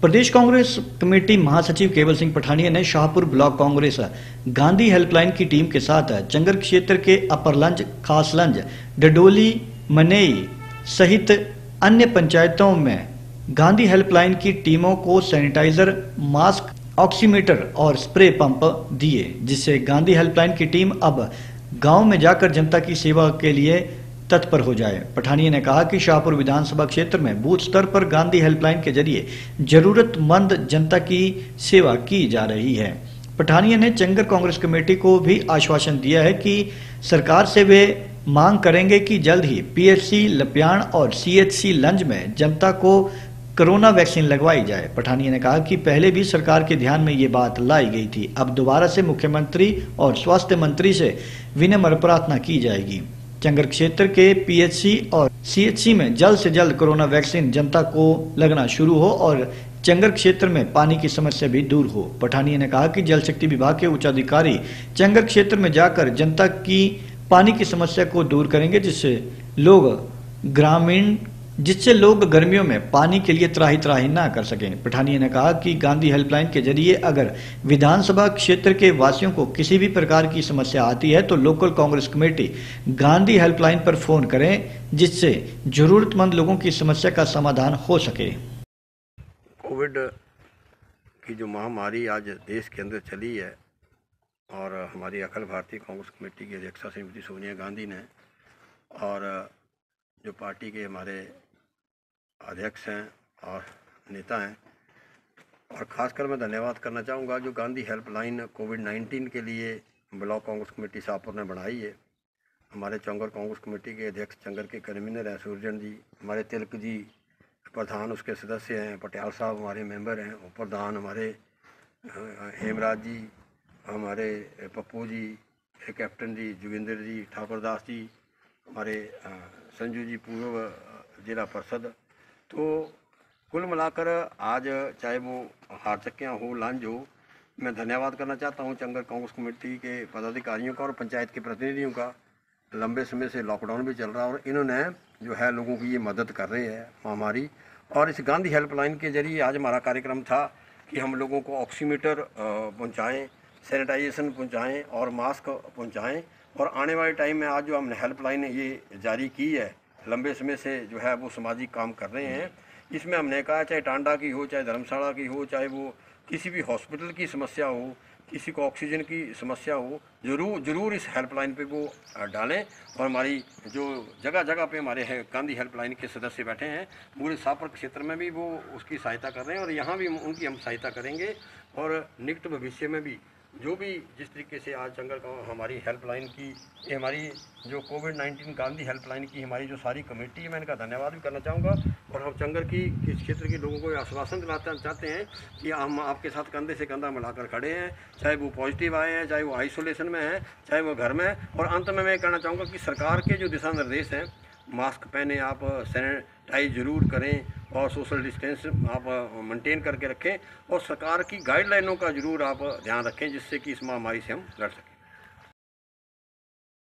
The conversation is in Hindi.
प्रदेश कांग्रेस कमेटी महासचिव केवल सिंह पठानिया ने शाहपुर ब्लॉक कांग्रेस गांधी हेल्पलाइन की टीम के साथ चंगर क्षेत्र के अपर लंज, खास लंज, डडोली, मनेई सहित अन्य पंचायतों में गांधी हेल्पलाइन की टीमों को सैनिटाइजर, मास्क, ऑक्सीमीटर और स्प्रे पंप दिए, जिससे गांधी हेल्पलाइन की टीम अब गांव में जाकर जनता की सेवा के लिए तत्पर हो जाए। पठानिया ने कहा कि शाहपुर विधानसभा क्षेत्र में बूथ स्तर पर गांधी हेल्पलाइन के जरिए जरूरतमंद जनता की सेवा की जा रही है। पठानिया ने चंगर कांग्रेस कमेटी को भी आश्वासन दिया है कि सरकार से वे मांग करेंगे कि जल्द ही पीएचसी लप्याण और सीएचसी लंज में जनता को कोरोना वैक्सीन लगवाई जाए। पठानिया ने कहा कि पहले भी सरकार के ध्यान में ये बात लाई गई थी, अब दोबारा से मुख्यमंत्री और स्वास्थ्य मंत्री से विनम्र प्रार्थना की जाएगी। चंगर क्षेत्र के पीएचसी और सीएचसी में जल्द से जल्द कोरोना वैक्सीन जनता को लगना शुरू हो और चंगर क्षेत्र में पानी की समस्या भी दूर हो। पठानिया ने कहा कि जल शक्ति विभाग के उच्च अधिकारी चंगर क्षेत्र में जाकर जनता की पानी की समस्या को दूर करेंगे, जिससे लोग गर्मियों में पानी के लिए त्राही त्राही ना कर सकें। पठानिया ने कहा कि गांधी हेल्पलाइन के जरिए अगर विधानसभा क्षेत्र के वासियों को किसी भी प्रकार की समस्या आती है तो local Congress committee Gandhi helpline पर फोन करें, जिससे जरूरतमंद लोगों की समस्या का समाधान हो सके। कोविड की जो महामारी आज देश के अंदर चली है और हमारी अखिल भारतीय कांग्रेस कमेटी की अध्यक्षा श्रीमती सोनिया गांधी ने और जो पार्टी के हमारे अध्यक्ष हैं और नेता हैं, और ख़ासकर मैं धन्यवाद करना चाहूँगा जो गांधी हेल्पलाइन कोविड-19 के लिए ब्लॉक कांग्रेस कमेटी शाहपुर ने बढ़ाई है। हमारे चंगर कांग्रेस कमेटी के अध्यक्ष चंगर के कन्वीनर हैं सूरजन जी, हमारे तिलक जी प्रधान उसके सदस्य हैं, पटियाल साहब हमारे मेंबर हैं, प्रधान हमारे हेमराज जी, हमारे पप्पू जी, कैप्टन जी, जोगिंदर जी, ठाकुर दास जी, हमारे संजू जी पूर्व जिला परिषद। तो कुल मिलाकर आज चाहे वो हारचक्कियाँ हो, लांज हो, मैं धन्यवाद करना चाहता हूँ चंगर कांग्रेस कमेटी के पदाधिकारियों का और पंचायत के प्रतिनिधियों का। लंबे समय से लॉकडाउन भी चल रहा है और इन्होंने जो है लोगों की ये मदद कर रहे हैं महामारी। और इस गांधी हेल्पलाइन के जरिए आज हमारा कार्यक्रम था कि हम लोगों को ऑक्सीमीटर पहुँचाएँ, सैनिटाइजेशन पहुँचाएँ और मास्क पहुँचाएँ। और आने वाले टाइम में आज जो हमने हेल्पलाइन ये जारी की है, लंबे समय से जो है वो सामाजिक काम कर रहे हैं। इसमें हमने कहा चाहे टांडा की हो, चाहे धर्मशाला की हो, चाहे वो किसी भी हॉस्पिटल की समस्या हो, किसी को ऑक्सीजन की समस्या हो, ज़रूर इस हेल्पलाइन पे वो डालें। और हमारी जो जगह जगह पे हमारे गांधी हेल्पलाइन के सदस्य बैठे हैं, पूरे शाहपुर क्षेत्र में भी वो उसकी सहायता कर रहे हैं और यहाँ भी उनकी हम सहायता करेंगे। और निकट भविष्य में भी जो भी जिस तरीके से आज चंगर का हमारी हेल्पलाइन की ये हमारी जो कोविड-19 गांधी हेल्पलाइन की हमारी जो सारी कमेटी है, मैं इनका धन्यवाद भी करना चाहूँगा। और हम चंगर की इस क्षेत्र के लोगों को आश्वासन दिलाना चाहते हैं कि हम आपके साथ कंधे से कंधा मिलाकर खड़े हैं, चाहे वो पॉजिटिव आए हैं, चाहे वो आइसोलेशन में हैं, चाहे वो घर में। और अंत में मैं कहना चाहूँगा कि सरकार के जो दिशा निर्देश हैं, मास्क पहने, आप सैनिटाइज ज़रूर करें और सोशल डिस्टेंस आप मेंटेन करके रखें और सरकार की गाइडलाइनों का ज़रूर आप ध्यान रखें, जिससे कि इस महामारी से हम लड़ सकें।